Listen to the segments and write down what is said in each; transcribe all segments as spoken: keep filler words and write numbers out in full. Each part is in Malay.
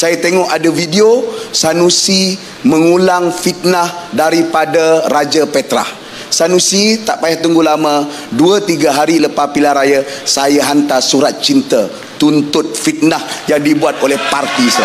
Saya tengok ada video Sanusi mengulang fitnah daripada Raja Petra. Sanusi tak payah tunggu lama, dua tiga hari lepas pilihan raya, saya hantar surat cinta tuntut fitnah yang dibuat oleh parti saya.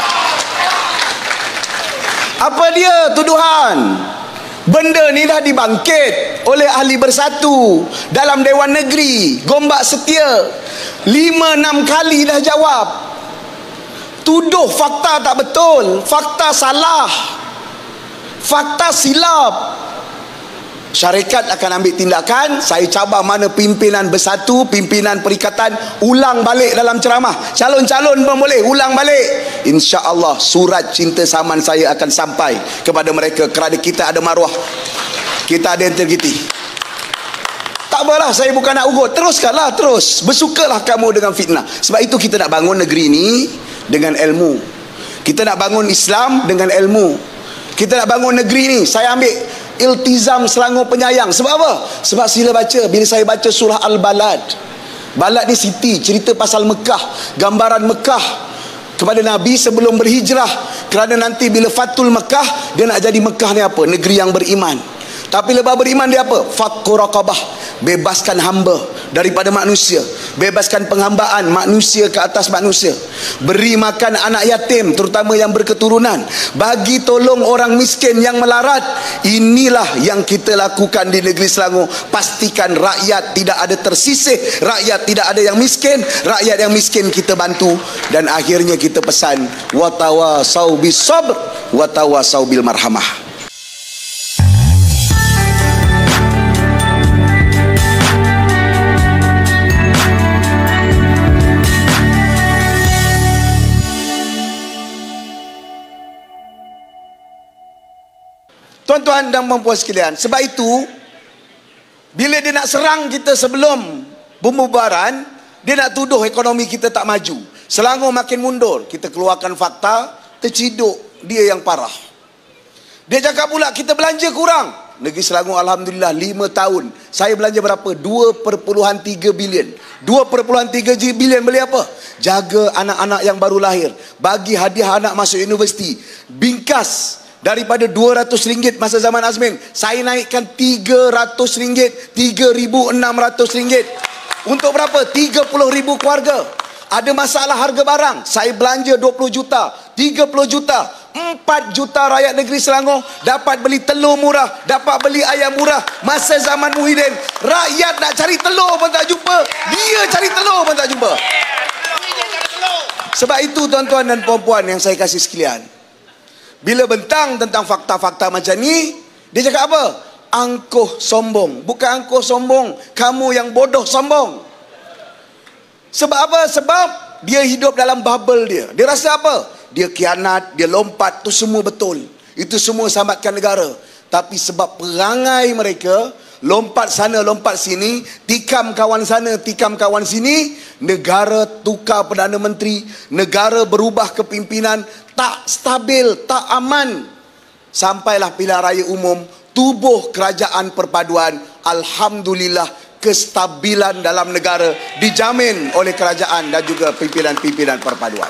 Apa dia tuduhan? Benda ni dah dibangkit oleh ahli bersatu dalam Dewan Negeri, Gombak Setia. Lima enam kali dah jawab. Tuduh fakta tak betul, fakta salah, fakta silap. Syarikat akan ambil tindakan. Saya cabar mana pimpinan bersatu, pimpinan perikatan, ulang balik dalam ceramah. Calon-calon pun boleh ulang balik. InsyaAllah surat cinta saman saya akan sampai kepada mereka, kerana kita ada maruah, kita ada integriti. Tak apalah, saya bukan nak ugut. Teruskanlah, terus bersukalah kamu dengan fitnah. Sebab itu kita nak bangun negeri ini dengan ilmu. Kita nak bangun Islam dengan ilmu. Kita nak bangun negeri ni. Saya ambil iltizam Selangor Penyayang. Sebab apa? Sebab sila baca. Bila saya baca surah Al-Balad, Balad ni siti, cerita pasal Mekah, gambaran Mekah kepada Nabi sebelum berhijrah. Kerana nanti bila Fatul Mekah, dia nak jadi Mekah ni apa? Negeri yang beriman. Tapi lepas beriman dia apa? Fakku raqabah, bebaskan hamba daripada manusia, bebaskan penghambaan manusia ke atas manusia, beri makan anak yatim terutama yang berketurunan, bagi tolong orang miskin yang melarat. Inilah yang kita lakukan di negeri Selangor. Pastikan rakyat tidak ada tersisih, rakyat tidak ada yang miskin, rakyat yang miskin kita bantu. Dan akhirnya kita pesan watawasau bis sabr watawasau bil marhamah. Tuan-tuan dan puan-puan sekalian, sebab itu bila dia nak serang kita sebelum pembubaran, dia nak tuduh ekonomi kita tak maju, Selangor makin mundur. Kita keluarkan fakta, terciduk dia yang parah. Dia cakap pula kita belanja kurang. Negeri Selangor alhamdulillah lima tahun saya belanja berapa? dua perpuluhan tiga bilion. dua perpuluhan tiga bilion beli apa? Jaga anak-anak yang baru lahir, bagi hadiah anak masuk universiti. Bingkas daripada dua ratus ringgit masa zaman Azmin, saya naikkan tiga ratus ringgit, tiga ribu enam ratus ringgit. Untuk berapa? tiga puluh ribu keluarga. Ada masalah harga barang, saya belanja dua puluh juta, tiga puluh juta, empat juta rakyat negeri Selangor dapat beli telur murah, dapat beli ayam murah. Masa zaman Muhyiddin, rakyat nak cari telur pun tak jumpa, dia cari telur pun tak jumpa. Sebab itu tuan-tuan dan puan-puan yang saya kasih sekalian, bila bentang tentang fakta-fakta macam ni, dia cakap apa? Angkuh sombong. Bukan angkuh sombong, kamu yang bodoh sombong. Sebab apa? Sebab dia hidup dalam bubble dia. Dia rasa apa? Dia khianat, dia lompat, tu semua betul. Itu semua selamatkan negara. Tapi sebab perangai mereka, lompat sana, lompat sini, tikam kawan sana, tikam kawan sini, negara tukar Perdana Menteri, negara berubah kepimpinan, tak stabil, tak aman. Sampailah pilihan raya umum, tubuh kerajaan perpaduan. Alhamdulillah, kestabilan dalam negara dijamin oleh kerajaan dan juga pimpinan-pimpinan perpaduan.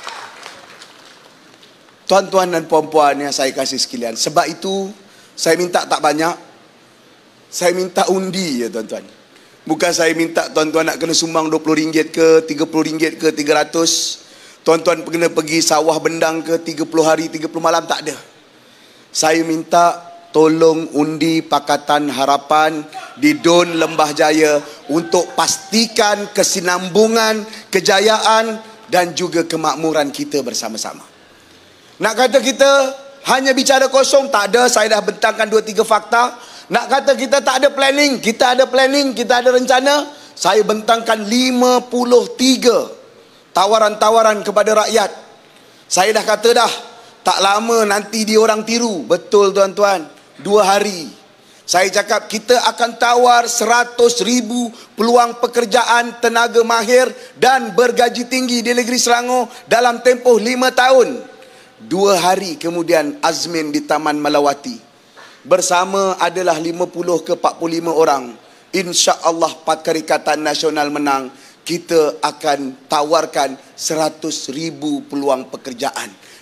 Tuan-tuan dan puan-puan yang saya kasih sekalian, sebab itu saya minta tak banyak, saya minta undi ya tuan-tuan. Bukan saya minta tuan-tuan nak kena sumbang dua puluh ringgit ke, tiga puluh ringgit ke, tiga ratus. Tuan-tuan kena pergi sawah bendang ke tiga puluh hari, tiga puluh malam, tak ada. Saya minta tolong undi Pakatan Harapan di Dun Lembah Jaya untuk pastikan kesinambungan, kejayaan dan juga kemakmuran kita bersama-sama. Nak kata kita hanya bicara kosong, tak ada. Saya dah bentangkan dua tiga fakta. Nak kata kita tak ada planning, kita ada planning, kita ada rencana. Saya bentangkan lima puluh tiga tawaran-tawaran kepada rakyat. Saya dah kata dah, tak lama nanti dia orang tiru. Betul tuan-tuan, dua hari saya cakap kita akan tawar seratus ribu peluang pekerjaan tenaga mahir dan bergaji tinggi di negeri Selangor dalam tempoh lima tahun. Dua hari kemudian Azmin di Taman Melawati bersama adalah lima puluh ke empat puluh lima orang. InsyaAllah Perikatan Nasional menang, kita akan tawarkan seratus ribu peluang pekerjaan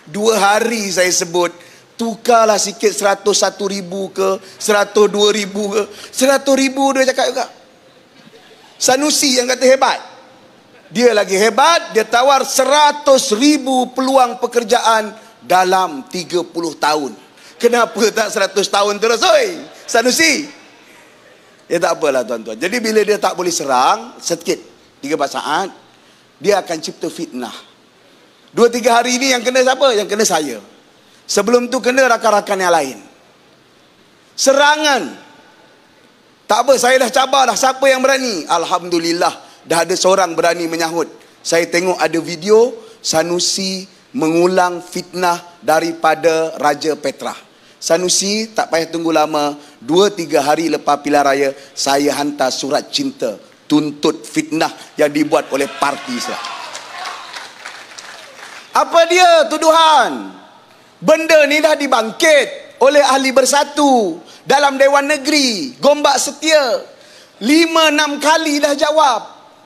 Dua hari saya sebut, tukarlah sikit seratus satu ribu ke, seratus dua ribu ke, seratus ribu dia cakap juga. Sanusi yang kata hebat. Dia lagi hebat, dia tawar seratus ribu peluang pekerjaan dalam tiga puluh tahun. Kenapa tak seratus tahun terus, oi? Sanusi. Ya tak apalah tuan-tuan. Jadi bila dia tak boleh serang, sedikit, tiga empat saat, dia akan cipta fitnah. Dua tiga hari ini yang kena siapa? Yang kena saya. Sebelum tu kena rakan-rakan yang lain. Serangan. Tak apa, saya dah cabar dah. Siapa yang berani? Alhamdulillah, dah ada seorang berani menyahut. Saya tengok ada video Sanusi mengulang fitnah daripada Raja Petra. Sanusi tak payah tunggu lama, dua tiga hari lepas pilihan raya, saya hantar surat cinta tuntut fitnah yang dibuat oleh parti Islam. Apa dia tuduhan? Benda ni dah dibangkit oleh Ahli Bersatu dalam Dewan Negeri, Gombak Setia. Lima enam kali dah jawab.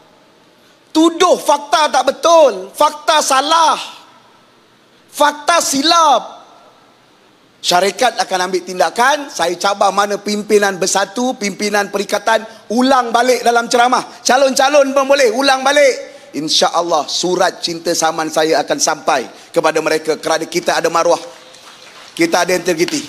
Tuduh fakta tak betul, fakta salah, fakta silap. Syarikat akan ambil tindakan. Saya cabar mana pimpinan Bersatu, pimpinan Perikatan, ulang balik dalam ceramah. Calon-calon pun boleh ulang balik. InsyaAllah surat cinta saman saya akan sampai kepada mereka, kerana kita ada maruah, kita ada integriti.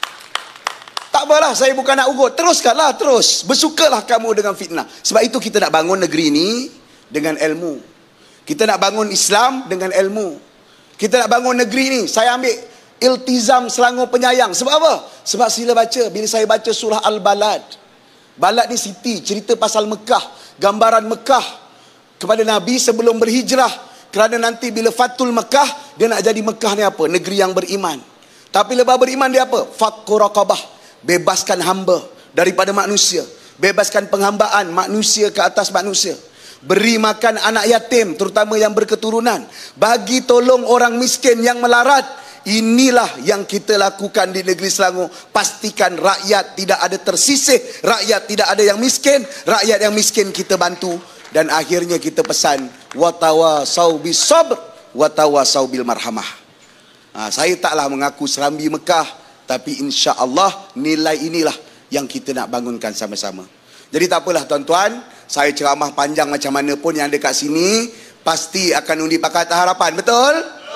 Tak apalah, saya bukan nak ugut. Teruskanlah, terus bersukalah kamu dengan fitnah. Sebab itu kita nak bangun negeri ini dengan ilmu. Kita nak bangun Islam dengan ilmu. Kita nak bangun negeri ni. Saya ambil iltizam Selangor Penyayang. Sebab apa? Sebab sila baca. Bila saya baca surah Al-Balad, Balad ni siti, cerita pasal Mekah, gambaran Mekah kepada Nabi sebelum berhijrah. Kerana nanti bila Fatul Mekah, dia nak jadi Mekah ni apa? Negeri yang beriman. Tapi lepas beriman dia apa? Fakku raqabah, bebaskan hamba daripada manusia, bebaskan penghambaan manusia ke atas manusia, beri makan anak yatim terutama yang berketurunan, bagi tolong orang miskin yang melarat. Inilah yang kita lakukan di negeri Selangor. Pastikan rakyat tidak ada tersisih, rakyat tidak ada yang miskin, rakyat yang miskin kita bantu. Dan akhirnya kita pesan, watawasau bis sabr watawasau bil marhamah. Ha, saya taklah mengaku serambi Mekah, tapi insya-Allah nilai inilah yang kita nak bangunkan sama-sama. Jadi tak apalah tuan-tuan, saya ceramah panjang macam mana pun yang ada kat sini pasti akan undi Pakatan Harapan, betul?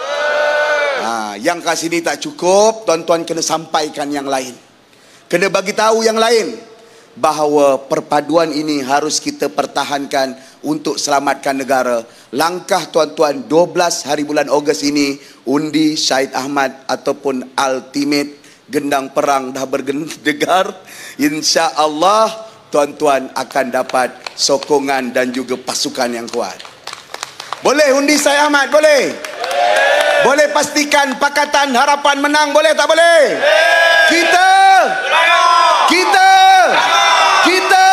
Ha, yang kat sini tak cukup, tuan-tuan kena sampaikan yang lain. Kena bagi tahu yang lain bahawa perpaduan ini harus kita pertahankan untuk selamatkan negara. Langkah tuan-tuan dua belas hari bulan Ogos ini, undi Syahid Ahmad ataupun ultimate gendang perang dah berdegar. InsyaAllah tuan-tuan akan dapat sokongan dan juga pasukan yang kuat. Boleh undi Syahid Ahmad? Boleh? Boleh pastikan Pakatan Harapan menang? Boleh tak boleh? Kita Kita Kita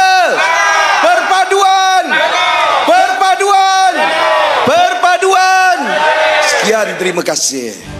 Perpaduan Perpaduan Perpaduan. Sekian, terima kasih.